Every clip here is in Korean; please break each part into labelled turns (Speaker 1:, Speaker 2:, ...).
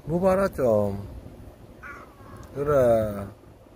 Speaker 1: 뭐 봐라 좀. 그래.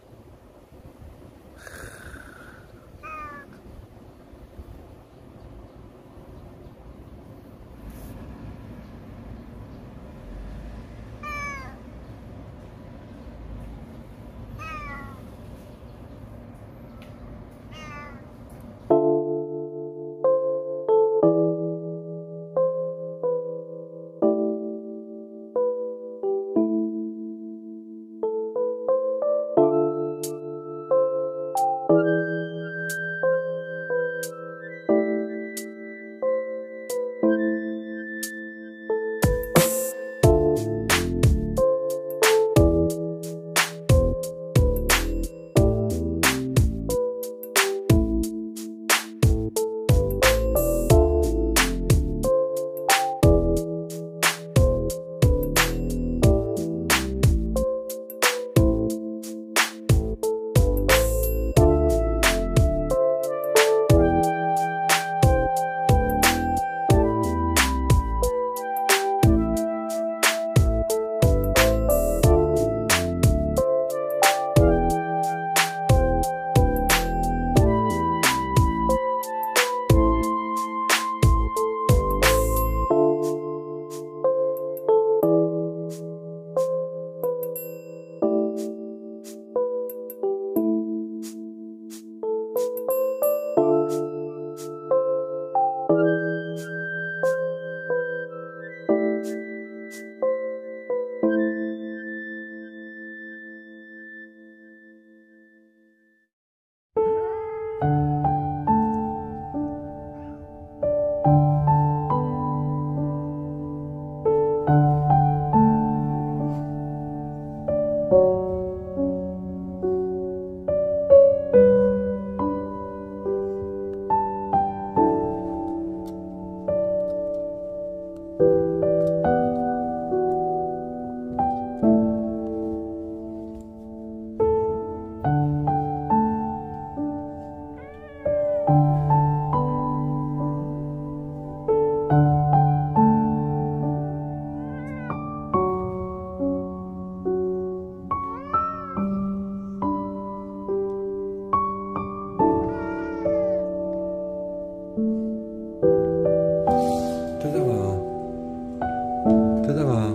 Speaker 1: 대장아,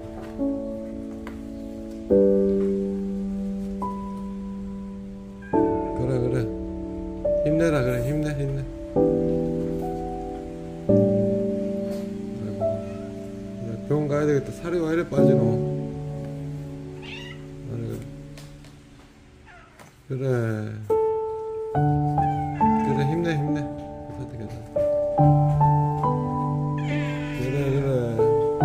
Speaker 1: 그래, 그래. 힘내라, 그래, 힘내, 힘내. 아이고, 그래, 병원 가야 되겠다. 살이 왜 이래 빠지노? 그래, 그래. 그래, 힘내, 힘내. 괜찮다, 괜찮다. 그래, 그래.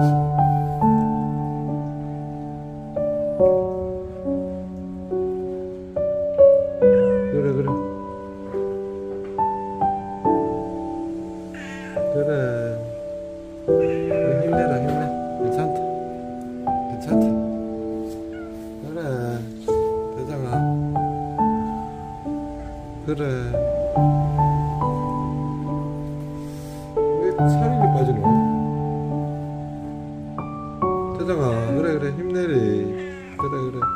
Speaker 1: 그래, 그래. 그래. 그래, 힘내라, 힘내. 괜찮다. 괜찮다. 그래. 대장아. 그래. 왜 살이 이렇게 빠지노? 대장아, 그래, 그래. 힘내리. 그래, 그래.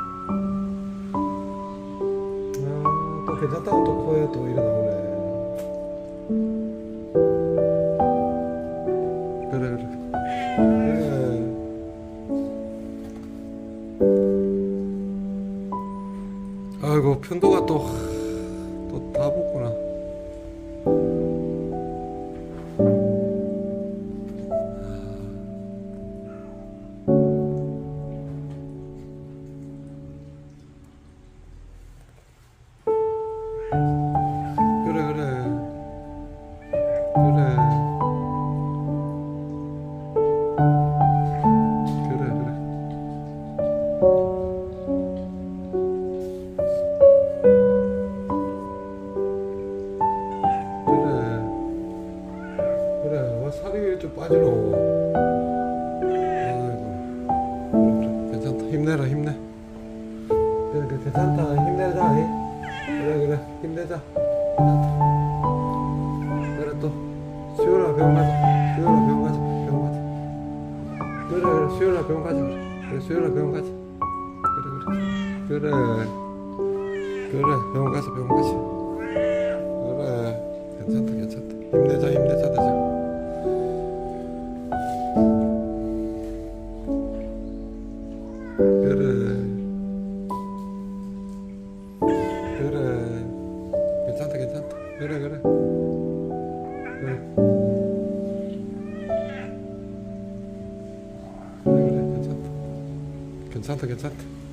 Speaker 1: 아, 또 괜찮다고 또 코에 또 이래 나오네. 그래, 그래. 그래. 아이고, 편도가 또 다 붙구나. 그래, 그래. 그래. 그래, 그래. 그래. 그래. 와, 살이 좀 빠지노. 아이고. 그래, 그래. 괜찮다. 힘내라, 힘내. 그래, 그래. 괜찮다. 힘내자. 그래, 그래. 힘내자. 괜찮다. 그래, 또. 수연아, 병원 가자. 수연아, 병원 가자. 병원 가자. 그래, 그래. 수연아, 병원 가자. 그래. 그래 수연아 병원 가자. 그래 그래 그래 병원 가자 병원 가자. 그래 괜찮다 괜찮다. 힘내자 힘내자 되자. 그래 그래 괜찮다 괜찮다. 그래 그래 그래 그래 괜찮다 괜찮다 괜찮다.